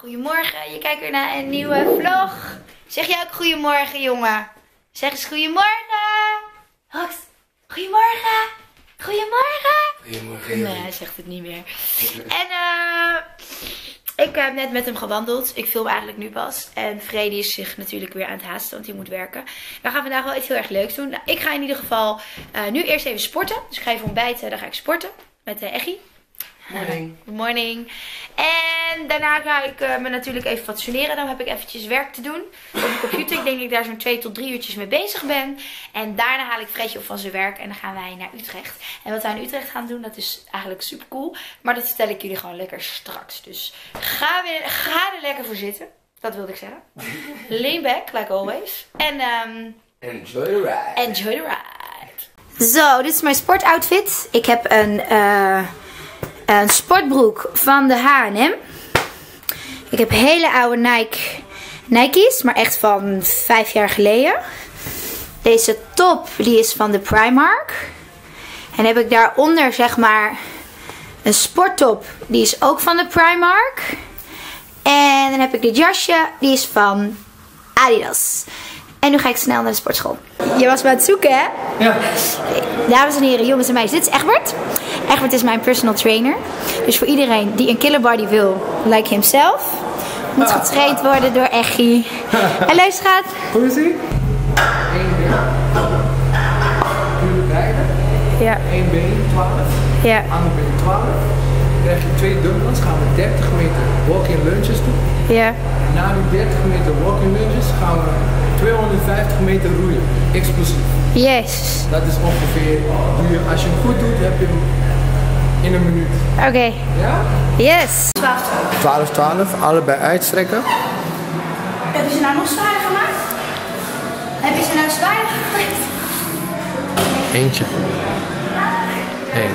Goedemorgen, je kijkt weer naar een nieuwe vlog. Zeg jij ook goedemorgen, jongen? Zeg eens goedemorgen. Rox, goedemorgen. Goedemorgen. Goedemorgen. Nee, hij zegt het niet meer. En ik heb net met hem gewandeld. Ik film eigenlijk nu pas. En Freddy is zich natuurlijk weer aan het haasten, want hij moet werken. We gaan vandaag wel iets heel erg leuks doen. Nou, ik ga in ieder geval nu eerst even sporten. Dus ik ga even ontbijten, dan ga ik sporten met Eggie. Morning. Good morning. En daarna ga ik me natuurlijk even fatsoeneren. Dan heb ik eventjes werk te doen op de computer. Ik denk dat ik daar zo'n 2 tot 3 uurtjes mee bezig ben. En daarna haal ik Fredje op van zijn werk en dan gaan wij naar Utrecht. En wat wij in Utrecht gaan doen, dat is eigenlijk super cool. Maar dat vertel ik jullie gewoon lekker straks. Dus ga er lekker voor zitten. Dat wilde ik zeggen. Lean back, like always. En Enjoy the ride. Enjoy the ride. Zo, dit is mijn sportoutfit. Ik heb een sportbroek van de H&M. Ik heb hele oude Nike's, maar echt van 5 jaar geleden. Deze top, die is van de Primark. En heb ik daaronder zeg maar een sporttop, die is ook van de Primark. En dan heb ik dit jasje, die is van Adidas. En nu ga ik snel naar de sportschool. Je was me aan het zoeken, hè? Ja. Dames en heren, jongens en meisjes, dit is Egbert. Egbert is mijn personal trainer. Dus voor iedereen die een killer body wil, like himself, moet getraind worden door Eggie. Hallo schat. Hoe is ie? 1 been. Puur rijden. Ja. 1 been 12. Ja. Ander been 12. Dan krijg je 2 dumbbells. Gaan we 30 meter walk-in lunges doen. Ja. En na die 30 meter walk-in lunges gaan we 250 meter roeien. Explosief. Yes. Dat is ongeveer, als je hem goed doet, heb je hem in een minuut. Oké. Ja? Yes. 12-12, allebei uitstrekken. Heb je ze nou nog zwaarder gemaakt? Heb je ze nou zwaarder gemaakt? Eentje. 1.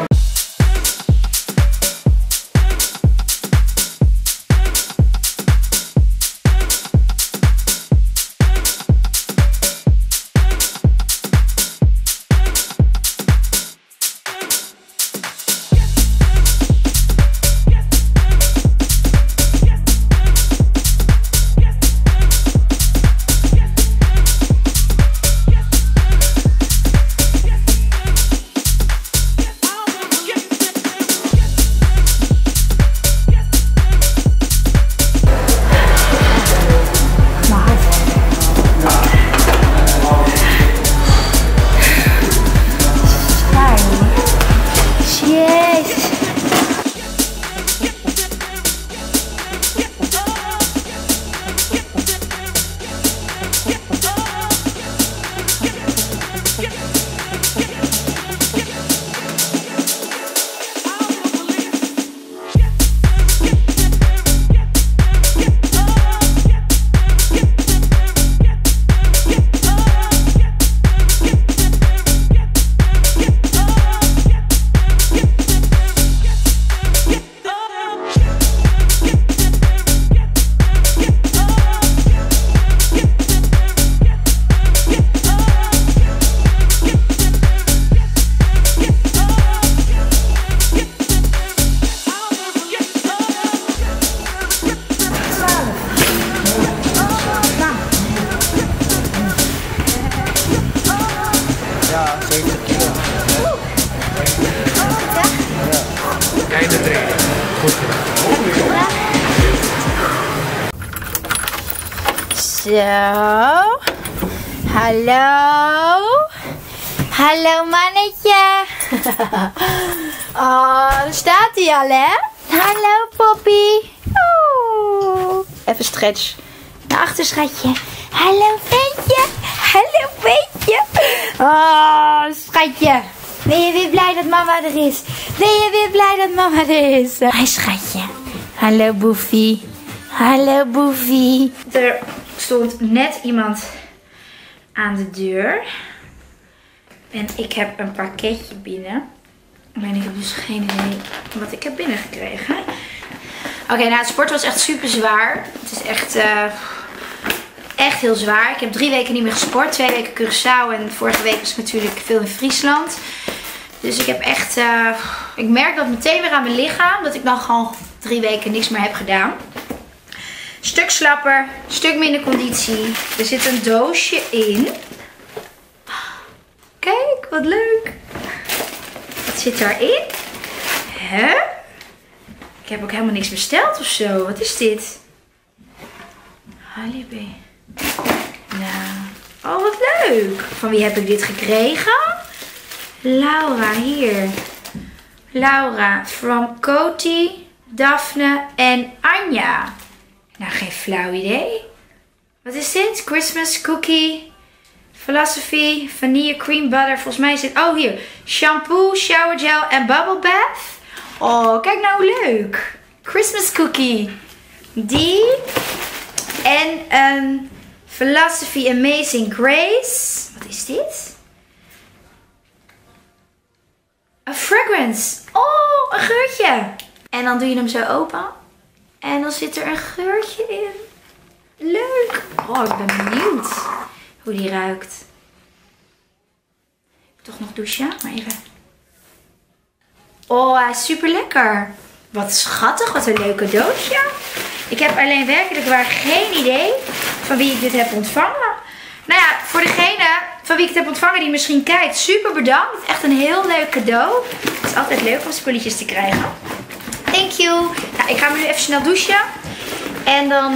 Ja, 70 kilo. Einde trainen. Goed gedaan. Zo. Hallo. Hallo mannetje. Oh, daar staat hij al hè. Hallo Poppy. Oh. Even stretch. Naar achter schatje. Hallo ventje. Hallo ventje. Oh schatje. Ben je weer blij dat mama er is? Ben je weer blij dat mama er is? Hi schatje. Hallo Boefie. Hallo Boefie. Er stond net iemand aan de deur. En ik heb een pakketje binnen. En ik heb dus geen idee wat ik heb binnengekregen. Oké, nou het sport was echt super zwaar. Het is echt heel zwaar. Ik heb 3 weken niet meer gesport. 2 weken Curaçao en vorige week was ik natuurlijk veel in Friesland. Dus ik heb echt... ik merk dat meteen weer aan mijn lichaam dat ik dan gewoon 3 weken niks meer heb gedaan. Stuk slapper, stuk minder conditie. Er zit een doosje in. Kijk, wat leuk. Wat zit daarin? Hè? Ik heb ook helemaal niks besteld of zo. Wat is dit? Halibi. Nou. Oh, wat leuk. Van wie heb ik dit gekregen? Laura, hier. Laura, from Coty, Daphne en Anja. Nou, geen flauw idee. Wat is dit? Christmas cookie, philosophy, vanille cream butter. Volgens mij is dit... Oh, hier. Shampoo, shower gel en bubble bath. Oh, kijk nou hoe leuk. Christmas cookie. Die. En een philosophy amazing grace. Wat is dit? Een fragrance. Oh, een geurtje. En dan doe je hem zo open. En dan zit er een geurtje in. Leuk. Oh, ik ben benieuwd hoe die ruikt. Ik moet toch nog douchen? Maar even. Oh, hij is super lekker. Wat schattig. Wat een leuk cadeautje. Ik heb alleen werkelijk waar geen idee van wie ik dit heb ontvangen. Nou ja, voor degene van wie ik het heb ontvangen die misschien kijkt, super bedankt. Echt een heel leuk cadeau. Het is altijd leuk om spulletjes te krijgen. Thank you. Nou, ik ga me nu even snel douchen. En dan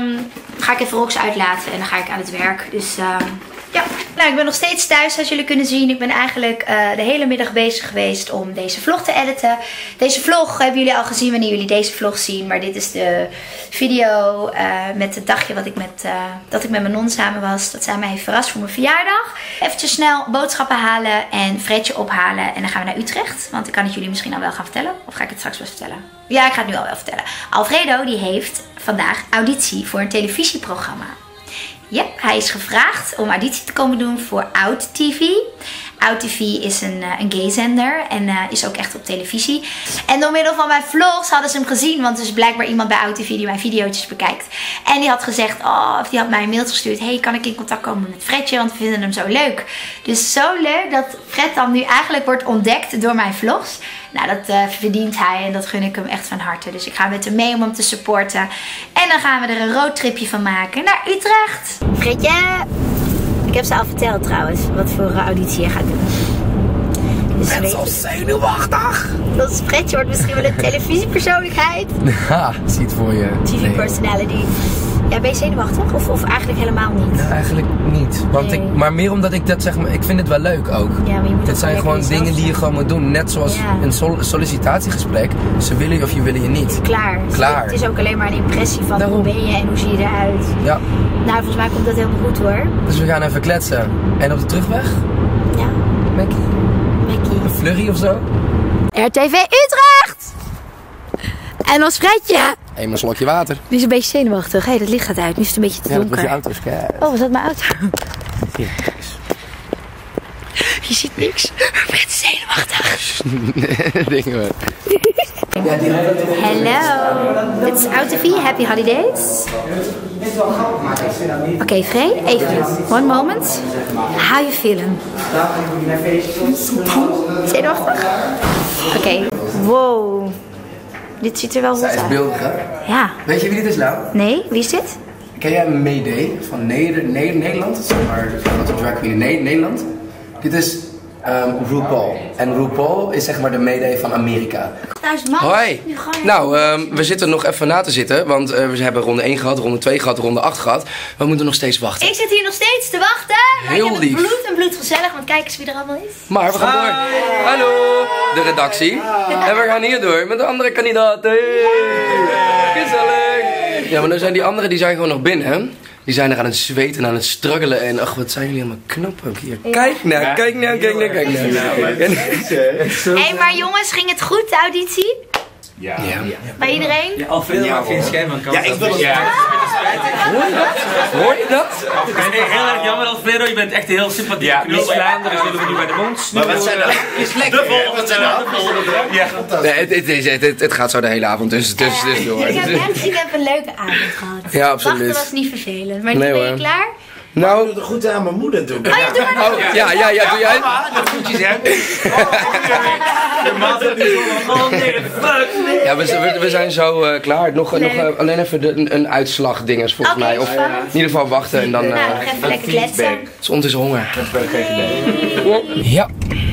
ga ik even Rox uitlaten en dan ga ik aan het werk. Dus ja. Nou, ik ben nog steeds thuis, zoals jullie kunnen zien. Ik ben eigenlijk de hele middag bezig geweest om deze vlog te editen. Deze vlog hebben jullie al gezien wanneer jullie deze vlog zien. Maar dit is de video met het dagje dat ik met mijn non samen was. Dat zij mij heeft verrast voor mijn verjaardag. Eventjes snel boodschappen halen en Fredje ophalen. En dan gaan we naar Utrecht. Want ik kan het jullie misschien al wel gaan vertellen. Of ga ik het straks wel vertellen? Ja, ik ga het nu al wel vertellen. Alfredo die heeft vandaag auditie voor een televisieprogramma. Ja, hij is gevraagd om auditie te komen doen voor Out TV. Out TV is een gay-zender en is ook echt op televisie. En door middel van mijn vlogs hadden ze hem gezien, want er is blijkbaar iemand bij Out TV die mijn video's bekijkt. En die had gezegd, die had mij een mailtje gestuurd. Hey, kan ik in contact komen met Fredje, want we vinden hem zo leuk. Dus zo leuk dat Fred dan nu eigenlijk wordt ontdekt door mijn vlogs. Nou, dat verdient hij en dat gun ik hem echt van harte. Dus ik ga met hem mee om hem te supporten. En dan gaan we er een roadtripje van maken naar Utrecht. Fredje, ik heb ze al verteld trouwens, wat voor auditie je gaat doen. Dus ik ben zo zenuwachtig. Dat is Fredje wordt misschien wel een televisiepersoonlijkheid. Ja, zie het voor je. TV-personality. Ja, ben je zenuwachtig? Of eigenlijk helemaal niet? Nou, eigenlijk niet. Want nee. Maar meer omdat ik dat zeg maar, ik vind het wel leuk ook. Ja, maar je moet dit zijn gewoon dingen die je gewoon moet doen. Net zoals een sollicitatiegesprek. Ze willen je of je willen je niet. Klaar. Het is ook alleen maar een impressie van hoe ben je en hoe zie je eruit. Ja. Nou, volgens mij komt dat helemaal goed hoor. Dus we gaan even kletsen. En op de terugweg? Ja. Mackie. Een flurry of zo? RTV Utrecht! En ons Fredje. Even een slokje water. Nu is een beetje zenuwachtig. Hé, dat licht gaat uit. Nu is het een beetje te donker. Ja, dat was je auto. Oh, was dat mijn auto? Hier. Je ziet niks. Fred is zenuwachtig. Dingen we. Hello. Dit is Out TV. Happy holidays. Oké, Fred. Even. One moment. How you feeling? Zenuwachtig? Oké. Wow. Dit ziet er wel goed uit. Zij is beeldig, hè? Ja. Weet je wie dit is nou? Nee, wie is dit? Ken jij Mayday van Nederland? Zeg maar, de drag queen in Nederland. Dit is RuPaul. En RuPaul is zeg maar de Mayday van Amerika. Hoi! Nou, we zitten nog even na te zitten, want we hebben ronde 1 gehad, ronde 2 gehad, ronde 8 gehad. We moeten nog steeds wachten. Ik zit hier nog steeds te wachten. Maar heel ik heb lief. Het bloed gezellig, want kijk eens wie er allemaal is. Maar we gaan door. Hallo, de redactie. En we gaan hier door met de andere kandidaten. Gezellig. Ja, maar dan zijn die anderen, die zijn gewoon nog binnen, hè? Die zijn er aan het zweten en aan het struggelen en ach, wat zijn jullie allemaal knap ook hier. Ja. Kijk nou. Hé, maar jongens, ging het goed, de auditie? Ja. Bij iedereen? Ja, Alfredo maakt geen schijn van kans. Ja, ik wil het. Hoor je dat? Nee, heel erg jammer Alfredo, je bent echt heel sympathiek. Ja, Miss Vlaanderen zullen we nu bij de mond. Maar wat zijn dat? Is lekker. Wat zijn dat? Nee, het gaat zo de hele avond dus door. Ik heb een leuke avond gehad. Ja, absoluut. Wachten was niet vervelend. Maar nu Nee, ben je hoor. klaar? Nou, Ik doe het goed aan mijn moeder doen. Oh, ja, doe maar. ja, doe jij? De groetjes, hè? Ja, we zijn zo klaar. Nog alleen even een uitslagdingers volgens mij. Of in ieder geval wachten en dan... Nou, even lekker kletsen. Het is ondertussen honger. Ja.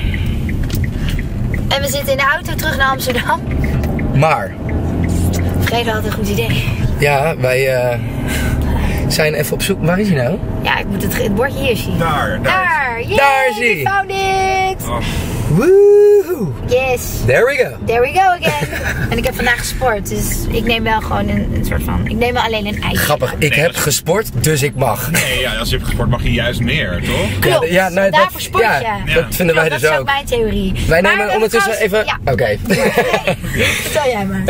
En we zitten in de auto terug naar Amsterdam. Maar... Fredo had een goed idee. Ja, wij zijn even op zoek. Waar is hij nou? Ja, ik moet het bordje hier zien. Daar. Daar! Yay, Daar is hij! we found it! Oh. Woehoe! Yes! There we go! There we go again! En ik heb vandaag gesport, dus ik neem wel gewoon een soort van... Ik neem wel alleen een ijsje. Grappig, ik heb gesport, dus ik mag. Nee, ja, als je hebt gesport mag je juist meer, toch? Klopt, Ja, nou, daarvoor sport je. ja, dat vinden wij dus Dat is ook. ook mijn theorie. Wij Maar nemen ondertussen trouwens- even... Ja. Oké. Vertel jij maar. En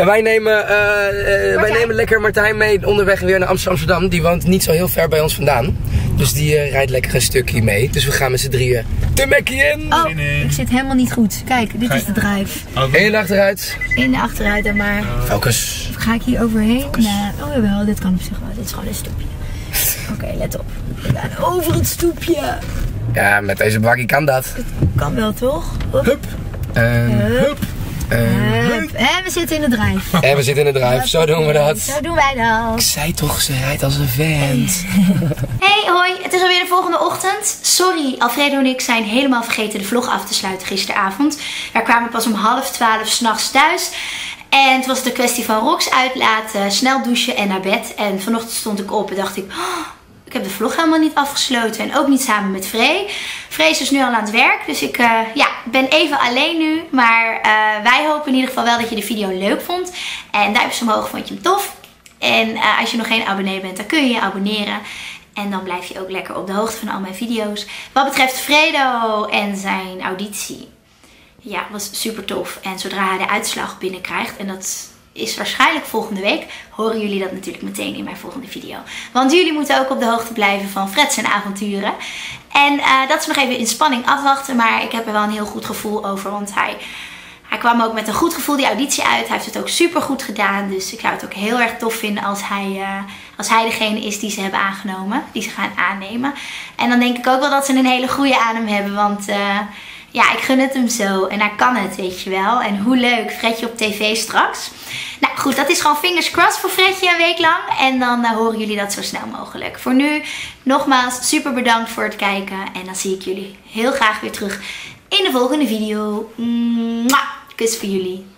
wij nemen lekker Martijn mee onderweg weer naar Amsterdam. Die woont niet zo heel ver bij ons vandaan. Dus die rijdt lekker een stukje mee. Dus we gaan met z'n drieën de Mackie in. Oh, ik zit helemaal niet goed. Kijk, dit is de drive. En achteruit. In de achteruit dan maar. Focus. Ga ik hier overheen? Nou, oh jawel, dit kan op zich wel. Dit is gewoon een stoepje. Oké, let op. We gaan over het stoepje. Ja, met deze bakkie kan dat. Kan wel, toch? Hop. Hup. Hup. Hup. En we zitten in de drive. En we zitten in de drive, zo doen we dat. Zo doen wij dat. Ik zei toch, ze rijdt als een vent. Hey, hoi. Het is alweer de volgende ochtend. Sorry, Alfredo en ik zijn helemaal vergeten de vlog af te sluiten gisteravond. We kwamen pas om 11:30 s'nachts thuis. En het was de kwestie van Rox uitlaten, snel douchen en naar bed. En vanochtend stond ik op en dacht ik... Oh, ik heb de vlog helemaal niet afgesloten. En ook niet samen met Frey. Frey is dus nu al aan het werk. Dus ik ben even alleen nu. Maar wij hopen in ieder geval wel dat je de video leuk vond. En duimpjes omhoog, vond je hem tof. En als je nog geen abonnee bent, dan kun je je abonneren. En dan blijf je ook lekker op de hoogte van al mijn video's. Wat betreft Fredo en zijn auditie. Ja, was super tof. En zodra hij de uitslag binnenkrijgt, en dat is waarschijnlijk volgende week, horen jullie dat natuurlijk meteen in mijn volgende video. Want jullie moeten ook op de hoogte blijven van Fred zijn avonturen. En dat is nog even in spanning afwachten, maar ik heb er wel een heel goed gevoel over. Want hij kwam ook met een goed gevoel die auditie uit. Hij heeft het ook super goed gedaan. Dus ik zou het ook heel erg tof vinden als hij degene is die ze hebben aangenomen. Die ze gaan aannemen. En dan denk ik ook wel dat ze een hele goede aan hem hebben. Want ja, ik gun het hem zo. En hij kan het, weet je wel. En hoe leuk, Fredje op tv straks. Nou goed, dat is gewoon fingers crossed voor Fredje een week lang. En dan horen jullie dat zo snel mogelijk. Voor nu, nogmaals, super bedankt voor het kijken. En dan zie ik jullie heel graag weer terug in de volgende video. Mwah! Kus voor jullie.